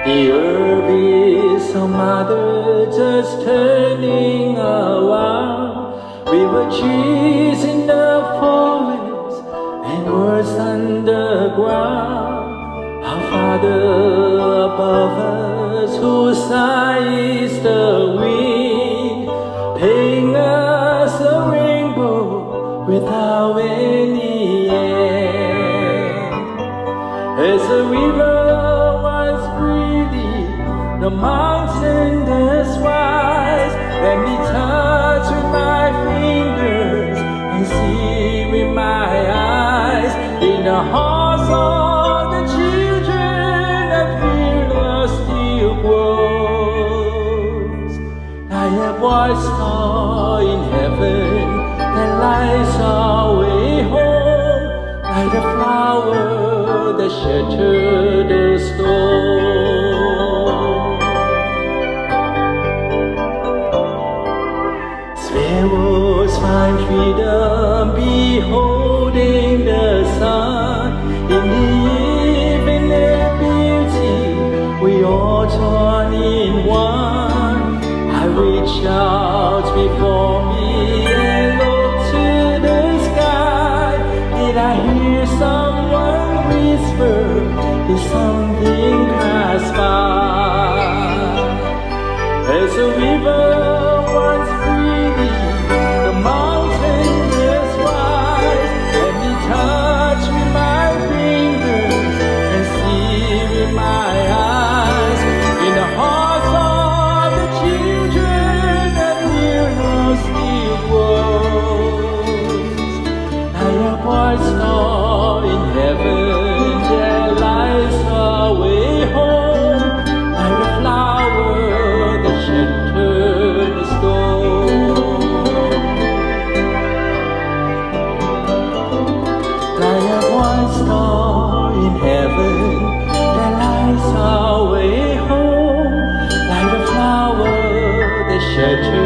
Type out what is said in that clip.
The earth is our mother, just turning around. We were trees in the forest and words underground. Our Father above us, whose eye is the wind, paying us a rainbow without any end. As a river once freely, the mountain does rise. Let me touch with my fingers and see with my eyes. In the hearts of the children that fear still grows. Like a bright star in heaven that lights our way home, like a flower that shelters the storm. Sparrows find freedom beholding the sun. In the infinite beauty, we all join in one. I reach out before me and look to the sky. Did I hear someone whisper? Did something pass by? As a river once freely, the mountain just rise. Let me touch with my fingers and see with my eyes. In the hearts of the children that will still grows. Like a bright star in heaven that lights our way home, like a flower that shelters the storm. Like a bright star in heaven that lights our way home, like a flower that shelters